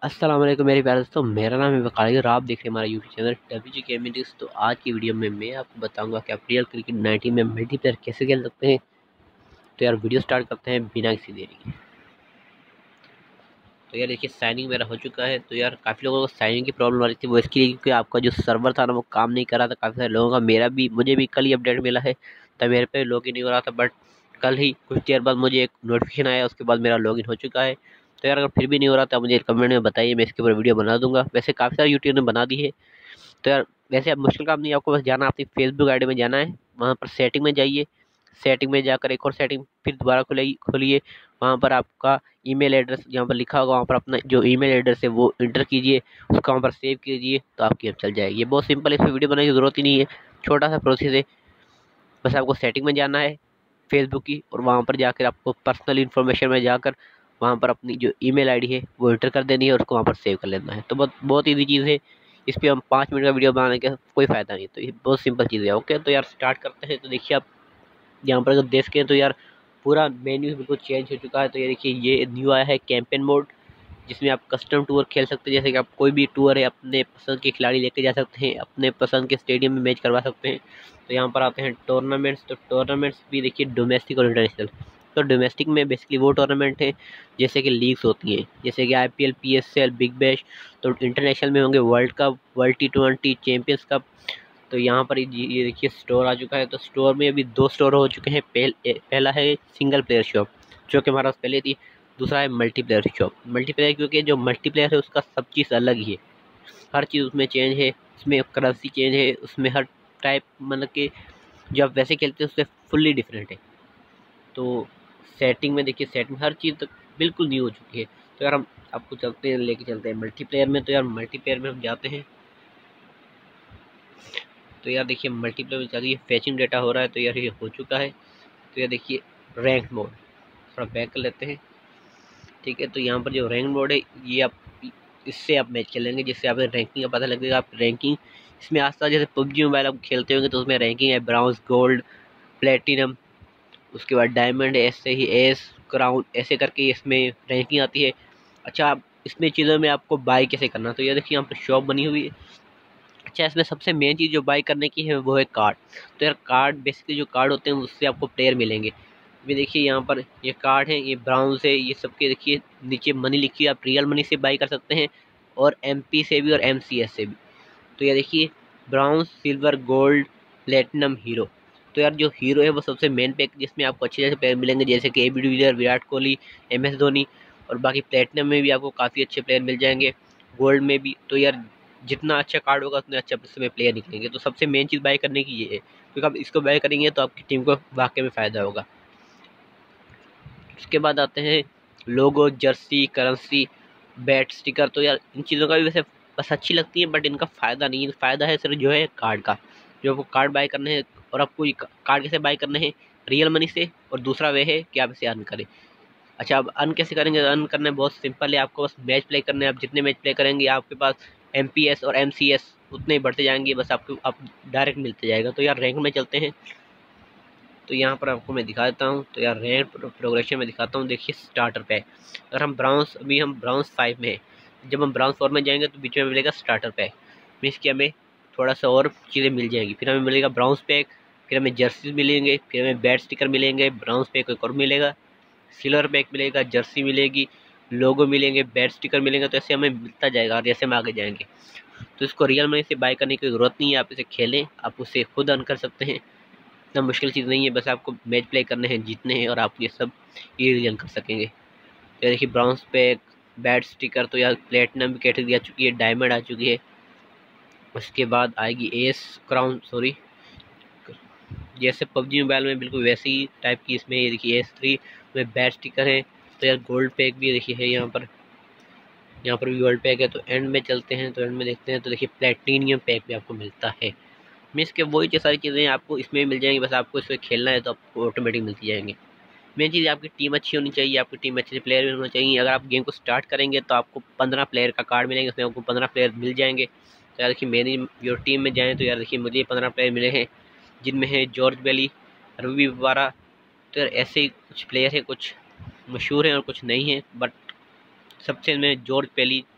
अस्सलाम वालेकुम मेरे प्यारे दोस्तों, मेरा नाम है वकाली और आप देख रहे हैं हमारा YouTube channel WG gaming tips. तो आज की वीडियो में मैं आपको बताऊंगा कि आप रियल क्रिकेट 19 में मल्टीप्लेयर कैसे खेल सकते हैं। तो यार वीडियो स्टार्ट करते हैं बिना किसी देरी के। तो यार देखिए साइनिंग मेरा हो चुका है। तो यार काफ़ी लोगों को साइनिंग की प्रॉब्लम आ रही थी, वो इसके लिए क्योंकि आपका जो सर्वर था ना वो काम नहीं कर रहा था। काफ़ी सारे लोगों का, मुझे भी कल ही अपडेट मिला है, तब मेरे पे लॉगिन नहीं हो रहा था। बट कल ही कुछ देर बाद मुझे एक नोटिफिकेशन आया, उसके बाद मेरा लॉगिन हो चुका है। तो यार अगर फिर भी नहीं हो रहा था मुझे कमेंट में बताइए, मैं इसके ऊपर वीडियो बना दूंगा। वैसे काफ़ी सारे यूट्यूबर ने बना दी है। तो यार वैसे अब मुश्किल काम नहीं है, आपको बस जाना, अपनी फेसबुक आईडी में जाना है, वहाँ पर सेटिंग में जाइए। सेटिंग में जाकर एक और सेटिंग फिर दोबारा खोलिए। वहाँ पर आपका ईमेल एड्रेस जहाँ पर लिखा होगा, वहाँ पर अपना जो ईमेल एड्रेस है वो इंटर कीजिए, उसका वहाँ पर सेव कीजिए, तो आपकी अब चल जाएगी। ये बहुत सिंपल है, इसमें वीडियो बनाने की ज़रूरत ही नहीं है, छोटा सा प्रोसेस है। बस आपको सेटिंग में जाना है फेसबुक की, और वहाँ पर जाकर आपको पर्सनल इन्फॉर्मेशन में जाकर वहाँ पर अपनी जो ईमेल आईडी है वो एंटर कर देनी है और उसको वहाँ पर सेव कर लेना है। तो बहुत बहुत ईजी चीज़ है। इस पर हम 5 मिनट का वीडियो बनाने का कोई फ़ायदा नहीं, तो ये बहुत सिंपल चीज़ है। ओके, तो यार स्टार्ट करते हैं। तो देखिए आप यहाँ पर अगर देख सकें तो यार पूरा मेन्यू बिल्कुल चेंज हो चुका है। तो ये देखिए ये न्यू आया है कैंपेन मोड, जिसमें आप कस्टम टूर खेल सकते हैं। जैसे कि आप कोई भी टूर है अपने पसंद के खिलाड़ी लेके जा सकते हैं, अपने पसंद के स्टेडियम में मैच करवा सकते हैं। तो यहाँ पर आते हैं टूर्नामेंट्स। तो टूर्नामेंट्स भी देखिए डोमेस्टिक और इंटरनेशनल। तो डोमेस्टिक में बेसिकली वो टूर्नामेंट है जैसे कि लीग्स होती हैं, जैसे कि IPL, PSL, बिग बैश। तो इंटरनेशनल में होंगे World Cup, World T20, Champions Cup. तो यहाँ पर ये देखिए स्टोर आ चुका है। तो स्टोर में अभी 2 स्टोर हो चुके हैं। पहला है सिंगल प्लेयर शॉप, जो कि हमारा पहले थी। दूसरा है मल्टीप्लेयर शॉप। मल्टीप्लेयर क्योंकि जो मल्टीप्लेयर है उसका सब चीज़ अलग ही है, हर चीज़ उसमें चेंज है, उसमें करेंसी चेंज है, उसमें हर टाइप मतलब कि जो आप वैसे खेलते हैं उससे फुल्ली डिफरेंट है। तो सेटिंग में देखिए, सेटिंग हर चीज़ तक बिल्कुल न्यू हो चुकी है। तो यार हम आपको चलते हैं, लेके चलते हैं मल्टीप्लेयर में। तो यार मल्टीप्लेयर में हम जाते हैं। तो यार देखिए मल्टीप्लेयर में चलिए फैचिंग डेटा हो रहा है। तो यार ये हो चुका है। तो यार देखिए रैंक मोड, थोड़ा बैक कर लेते हैं। ठीक है, तो यहाँ पर जो रैंक मोड है ये आप इससे आप मैच खेलेंगे, जिससे आपको रैंकिंग का पता लगेगा। आप रैंकिंग इसमें आसपास जैसे पबजी मोबाइल आप खेलते होंगे तो उसमें रैंकिंग है, ब्राउन्स, गोल्ड, प्लेटिनम, उसके बाद डायमंड, ऐसे ही एस, क्राउन, ऐसे करके इसमें रैंकिंग आती है। अच्छा, आप इसमें चीज़ों में आपको बाई कैसे करना, तो ये देखिए यहाँ पर शॉप बनी हुई है। अच्छा, इसमें सबसे मेन चीज़ जो बाई करने की है वो है कार्ड। तो यार कार्ड बेसिकली जो कार्ड होते हैं उससे आपको प्लेयर मिलेंगे। अभी देखिए यहाँ पर ये कार्ड है, ये ब्राउन से, ये सबके देखिए नीचे मनी लिखी है, आप रियल मनी से बाई कर सकते हैं और MP से भी और MCS से भी। तो ये देखिए brown, silver, gold, platinum, hero. तो यार जो हीरो है वो सबसे मेन पैक, जिसमें आपको अच्छे अच्छे प्लेयर मिलेंगे, जैसे कि AB de Villiers, Virat Kohli, MS Dhoni. और बाकी प्लेटिनम में भी आपको काफ़ी अच्छे प्लेयर मिल जाएंगे, गोल्ड में भी। तो यार जितना अच्छा कार्ड होगा उतने अच्छा इसमें प्लेयर निकलेंगे। तो सबसे मेन चीज़ बाय करने की ये है, क्योंकि आप इसको बाय करेंगे तो आपकी टीम को वाकई में फ़ायदा होगा। उसके बाद आते हैं logo, jersey, currency, bat, sticker. तो यार इन चीज़ों का भी वैसे बस अच्छी लगती है, बट इनका फ़ायदा नहीं है। फ़ायदा है सिर्फ जो है कार्ड का, जो आपको कार्ड बाय करने हैं। और आपको ये कार्ड कैसे बाय करने हैं, रियल मनी से, और दूसरा वे है कि आप इसे अर्न करें। अच्छा, अब अर्न कैसे करेंगे, अर्न करना बहुत सिंपल है, आपको बस मैच प्ले करने हैं। आप जितने मैच प्ले करेंगे आपके पास MPS और MCS उतने ही बढ़ते जाएंगे, बस आपको आप डायरेक्ट मिलते जाएगा। तो यार रैंक में चलते हैं। तो यहाँ पर आपको मैं दिखा देता हूँ। तो यार रैंक प्रोग्रेशन में दिखाता हूँ। देखिए स्टार्टर पैक, अगर हम ब्राउन्स, अभी हम ब्राउन्स 5 में हैं, जब हम ब्राउन्स 4 में जाएंगे तो बीच में मिलेगा स्टार्टर पैक। मीन्स कि हमें थोड़ा सा और चीज़ें मिल जाएंगी। फिर हमें मिलेगा ब्राउन्स पैक, फिर हमें जर्सी मिलेंगे, फिर हमें बैट स्टिकर मिलेंगे, ब्राउन्स पैक एक और मिलेगा, सिल्वर पैक मिलेगा, जर्सी मिलेगी, लोगो मिलेंगे, बैट स्टिकर मिलेंगे। तो ऐसे हमें मिलता जाएगा और जैसे हम आगे जाएंगे। तो इसको रियल मनी से बाय करने की ज़रूरत नहीं है, आप इसे खेलें, आप उसे खुद अर्न कर सकते हैं। इतना मुश्किल चीज़ नहीं है, बस आपको मैच प्ले करने हैं, जीतने हैं, और आप ये सब इजीली कर सकेंगे। तो देखिए ब्राउन्स पैक, बैट स्टिकर। तो यार प्लेटिनम की कैटेगरी आ चुकी है, डायमंड आ चुकी है। उसके बाद आएगी एस, क्राउन, सॉरी, जैसे पबजी मोबाइल में बिल्कुल वैसे ही टाइप की इसमें ये देखिए S3 में बैट स्टिकर है। तो यार गोल्ड पैक भी देखिए है यहाँ पर, यहाँ पर भी गोल्ड पैक है। तो एंड में चलते हैं, तो एंड में देखते हैं। तो देखिए प्लेटिनियम पैक भी आपको मिलता है। मीन्स के वही जो सारी चीज़ें आपको इसमें मिल जाएंगी, बस आपको इसमें खेलना है तो आपको ऑटोमेटिक मिलती जाएंगी। मेन चीज़ आपकी टीम अच्छी होनी चाहिए, आपकी टीम अच्छे प्लेयर भी होना चाहिए। अगर आप गेम को स्टार्ट करेंगे तो आपको 15 प्लेयर का कार्ड मिलेंगे, उसमें आपको 15 प्लेयर मिल जाएंगे। तो यार देखिए मेरी जो टीम में जाएँ तो यार देखिए मुझे 15 प्लेयर मिले हैं, जिनमें है जॉर्ज बेली, रवि बारा। तो यार ऐसे ही कुछ प्लेयर हैं, कुछ मशहूर हैं और कुछ नहीं हैं, बट सबसे मैं जॉर्ज बेली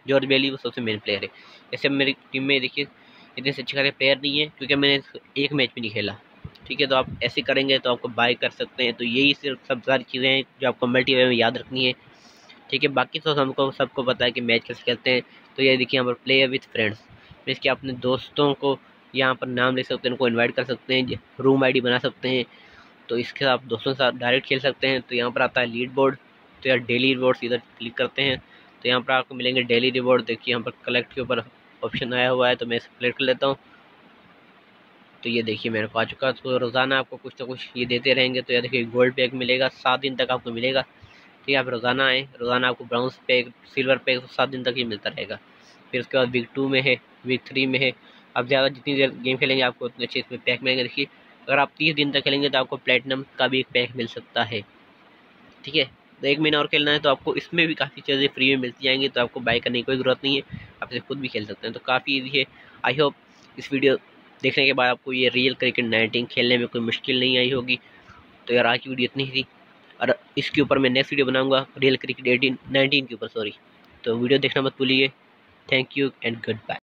जॉर्ज बेली वो सबसे मेन प्लेयर है। ऐसे मेरी टीम में देखिए इतने से अच्छे खासे प्लेयर नहीं है क्योंकि मैंने एक मैच भी नहीं खेला। ठीक है, तो आप ऐसे करेंगे तो आपको बाय कर सकते हैं। तो यही सिर्फ सब सारी चीज़ें हैं जो आपको मल्टीप्लेयर में याद रखनी है। ठीक है, बाकी तो हमको सबको पता है कि मैच कैसे खेलते हैं। तो ये देखिए यहाँ पर प्ले विथ फ्रेंड्स, इसके अपने दोस्तों को यहाँ पर नाम ले सकते हैं, उनको इनवाइट कर सकते हैं, रूम आईडी बना सकते हैं। तो इसके आप दोस्तों के साथ डायरेक्ट खेल सकते हैं। तो यहाँ पर आता है लीड बोर्ड, तो यार डेली रिवॉर्ड्स इधर क्लिक करते हैं तो यहाँ पर आपको मिलेंगे डेली रिवॉर्ड। देखिए यहाँ पर कलेक्ट के ऊपर ऑप्शन आया हुआ है, तो मैं इसे क्लिक कर लेता हूँ। तो ये देखिए मेरे को आ चुका है। तो रोज़ाना आपको कुछ ना कुछ ये देते रहेंगे। तो ये देखिए गोल्ड पैक मिलेगा 7 दिन तक आपको मिलेगा। ठीक है, आप रोज़ाना आए, रोज़ाना आपको ब्राउन्स पैक, सिल्वर पैक 7 दिन तक ही मिलता रहेगा। फिर उसके बाद वीक 2 में है, वीक 3 में है। आप ज़्यादा जितनी देर गेम खेलेंगे आपको उतने अच्छे इसमें पैक मिलेंगे। देखिए अगर आप 30 दिन तक खेलेंगे तो आपको प्लेटिनम का भी एक पैक मिल सकता है। ठीक है, तो 1 महीना और खेलना है तो आपको इसमें भी काफ़ी चीज़ें फ्री में मिलती जाएंगी। तो आपको बाय करने की कोई ज़रूरत नहीं है, आप इसे खुद भी खेल सकते हैं। तो काफ़ी ईजी है। आई होप इस वीडियो देखने के बाद आपको ये रियल क्रिकेट 19 खेलने में कोई मुश्किल नहीं आई होगी। तो यार आज की वीडियो इतनी ही थी, और इसके ऊपर मैं नेक्स्ट वीडियो बनाऊंगा रियल क्रिकेट 19 के ऊपर, सॉरी। तो वीडियो देखना मत भूलिए। Thank you and good bye.